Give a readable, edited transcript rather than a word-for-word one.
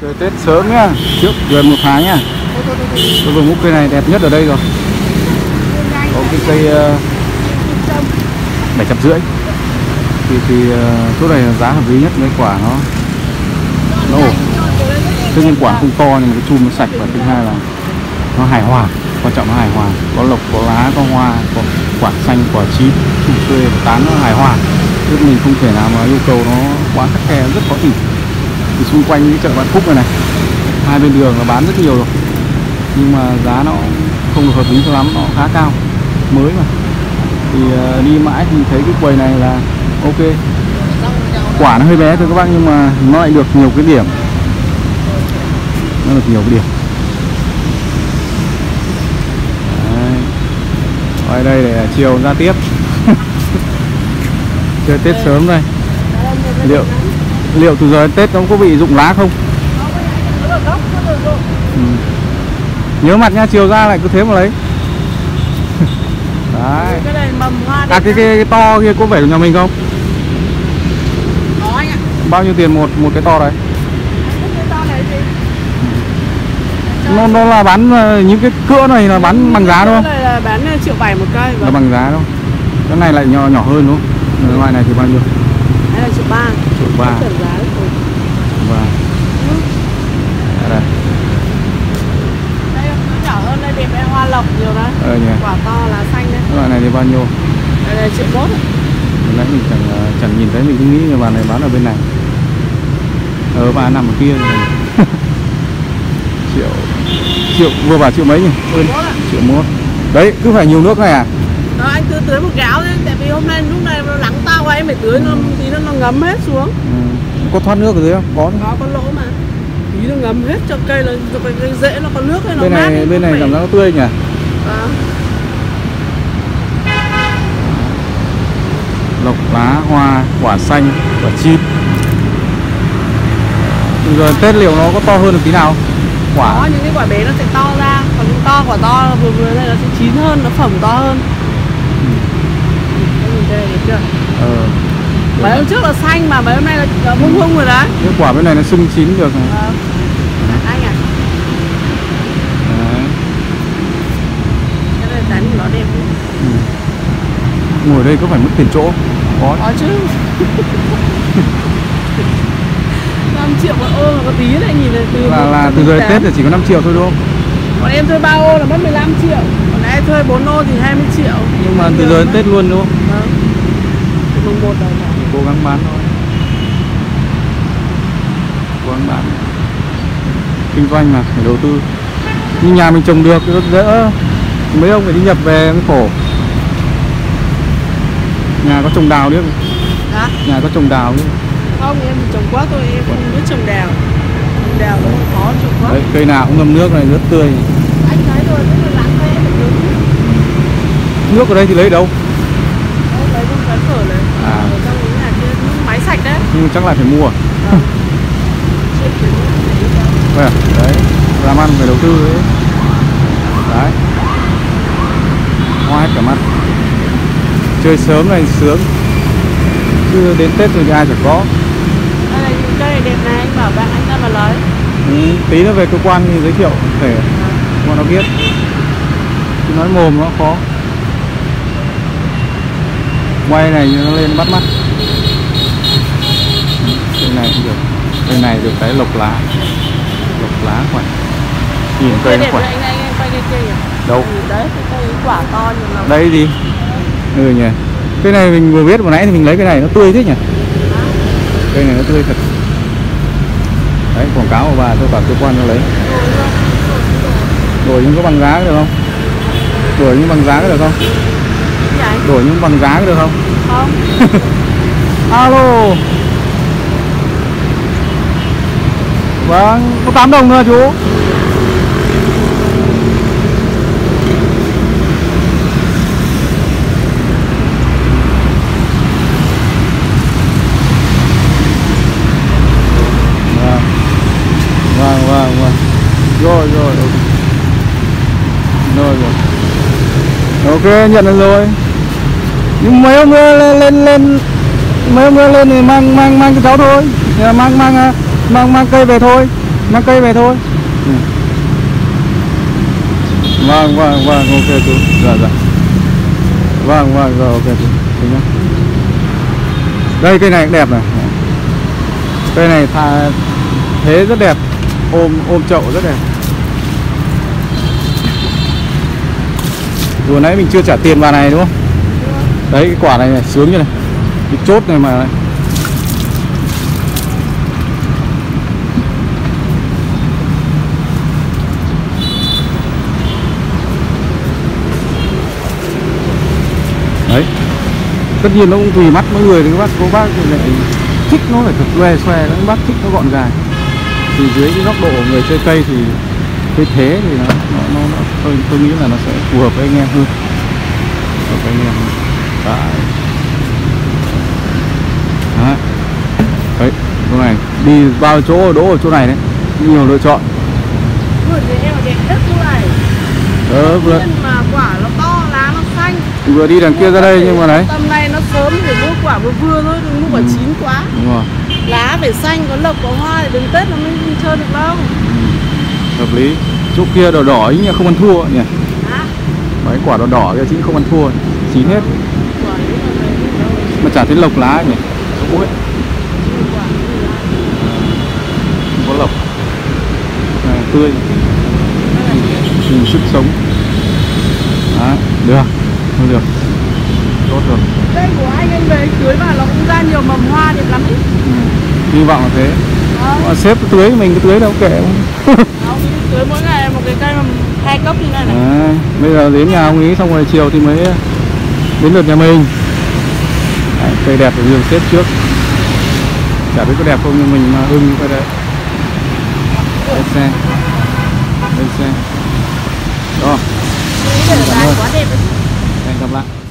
Chơi Tết sớm nhá, trước gần 1 tháng nhá. Tôi vừa múc cây này đẹp nhất ở đây rồi. Có cái cây 750. Thì chỗ này giá hợp lý nhất, mấy quả nó ổn. Tất nhiên quả không to nhưng mà cái chum nó sạch, và thứ hai là nó hài hòa, quan trọng nó hài hòa, có lộc, có lá, có hoa, có quả xanh, quả chín, chum tươi, tán nó hài hòa. Chứ mình không thể nào mà yêu cầu nó quá khắt khe, rất khó tìm. Thì xung quanh cái chợ Vạn Phúc này, hai bên đường nó bán rất nhiều rồi, nhưng mà giá nó không được hợp lý cho lắm, nó khá cao, mới mà. Thì đi mãi thì thấy cái quầy này là ok. Quả nó hơi bé thôi các bác, nhưng mà nó lại được nhiều cái điểm. Nó được nhiều cái điểm. Đấy. Ở đây để chiều ra tiếp. Chơi Tết sớm đây. Liệu từ giờ đến Tết nó có bị rụng lá không? Nhớ mặt nha, chiều ra lại cứ thế mà lấy. Đấy. Cái to kia có phải của nhà mình không? Anh ạ. Bao nhiêu tiền một cái to đấy? Nó là bán những cái cỡ này là bán bằng giá đúng không? Cái này là bán 1,7 triệu một cây. Là bằng giá đúng không? Cái này lại nhỏ hơn đúng không? Ngoài này thì bao nhiêu? Đây là 1,3 triệu. 1,3 triệu. Vâng. Đây. Đây nó nhỏ hơn, đây đẹp, đây hoa lộc nhiều đấy. Nhỉ. Quả to lá xanh đấy. Loại này thì bao nhiêu? Đây là 1,1 triệu. Nãy mình chẳng nhìn thấy, mình cứ nghĩ là bà này bán ở bên này. Bà nằm ở kia rồi. Triệu vừa bảo triệu mấy nhỉ? Triệu mốt. Đấy, cứ phải nhiều nước này à? Đó, anh cứ tưới một gáo đấy, tại vì hôm nay lúc này nó nắng to quá, em phải tưới nó tí nó ngấm hết xuống. Có thoát nước ở dưới không? Có lỗ mà. Tí nó ngấm hết cho cây, cho cây rễ nó có nước hay nó bên mát. Bên này cảm giác nó tươi nhỉ? Lộc, lá, hoa, quả xanh, quả chín. Rồi Tết liệu nó có to hơn được tí nào? Quả. Có, những cái quả bé nó sẽ to ra, còn những quả to vừa này nó sẽ chín hơn, nó phẩm to hơn. Nhìn đây được chưa? Mấy hôm trước là xanh mà mấy hôm nay là hung rồi đấy. Cái quả bên này nó sưng chín được này. Anh à? Đấy. Cái này tán của nó đẹp. Ngồi đây có phải mất tiền chỗ? Có chứ. 5 triệu một ô là có tí này, nhìn này. Từ giờ Tết là chỉ có 5 triệu thôi đúng không? Còn em thuê 3 ô là mất 15 triệu. Còn em thuê 4 ô thì 20 triệu. Nhưng mà từ giờ đến Tết luôn đúng không? Vâng. Mùng 1 rồi. Cố gắng bán thôi. Cố gắng bán. Kinh doanh mà, phải đầu tư. Nhưng nhà mình trồng được thì đỡ. Mấy ông phải đi nhập về mới khổ. Nhà có trồng đào đấy không? Hả? Nhà có trồng đào đấy. Không, em trồng quá thôi, em không biết trồng đào. Trồng đào nó khó trồng quá. Đấy, cây nào cũng ngâm nước này rất tươi. Anh thấy rồi, nó lắng thế em phải nước ở đây thì lấy đâu? lấy trong quán phở này. Ở trong cái nhà kia, máy sạch đấy. Nhưng chắc là phải mua. Đấy, làm ăn phải đầu tư đấy. Đấy. Hoa hết cả mắt. Chơi sớm này sướng. Chứ đến Tết rồi thì ai chẳng có. Đây là những cây đẹp này, anh bảo bạn anh ra mà lấy. Tí nữa về cơ quan thì giới thiệu để bọn nó biết. Chứ nói mồm nó khó. Quay này nó lên bắt mắt. Cây này cũng được. Cây này được cái lộc lá. Lộc lá khỏe. Nhìn cây nó khỏe. Anh quay cây kia nhỉ? Đâu? Đấy, cây quả to nhiều lắm. Đây gì? Nhỉ. Cái này mình vừa biết vừa nãy thì mình lấy cái này nó tươi thế nhỉ? Cây này nó tươi thật. Đấy, quảng cáo của bà tôi bảo cơ quan nó lấy. Đổi những có bằng giá được không? Đổi những bằng giá được không? Đổi những bằng giá được không? Không. Alo. Vâng, có 8 đồng nữa chú. Vâng. Rồi. Ok, nhận được rồi. Nhưng mấy ông lên mấy ông lên thì mang cho cháu thôi. Mang cây về thôi. mang cây về thôi. Vâng, ok chú. Dạ. Vâng, rồi ok chú. Thế nhá. Đây cây này cũng đẹp này. Cây này thế rất đẹp. Ôm chậu rất đẹp. Vừa nãy mình chưa trả tiền vào này đúng không? Đấy cái quả này sướng như này. Cái chốt này mà. Đấy. Tất nhiên nó cũng tùy mắt mỗi người, các bác cô bác thì lại thích nó phải thật loe xoe, các bác thích nó gọn gàng. Thì dưới cái góc độ của người chơi cây thì cái thế thì nó tôi nghĩ là nó sẽ phù hợp với anh em hơn. Phù hợp với anh em hơn. Đấy. Đấy, chỗ này đi bao chỗ đỗ ở chỗ này đấy, nhiều lựa chọn. Vườn thì em ở đẹp nhất chỗ này. Vừa mà quả nó to, lá nó xanh. Vừa đi đằng kia ra đây nhưng mà đấy. Tầm này nó sớm để mua quả vừa thôi, đừng mua quả chín quá. Đúng rồi. Lá phải xanh, có lộc, có hoa để đến Tết nó mới chơi được đâu. Hợp lý. Chỗ kia đỏ đỏ ý không ăn thua nhỉ? Mấy quả đỏ đỏ kia chính không ăn thua, chín hết. Mà chả thấy lộc lá nhỉ? Chỗ ấy. Không có lộc. Tươi. Sức sống. Đấy, được. Không được. Tốt rồi. Đây của anh về tưới vào nó cũng ra nhiều mầm hoa đẹp lắm ý. Hy vọng là thế. Mà xếp tưới mình cái tưới đâu kệ không? Không, tưới mỗi ngày một cái cây mà 2 cốc như này này. Bây giờ đến nhà ông ấy xong rồi chiều thì mới đến lượt nhà mình. Đấy, cây đẹp thì xếp trước. Chả biết có đẹp không nhưng mình mà ưng cái đấy. Lên xe. Đó. Quá đẹp. Hẹn gặp lại.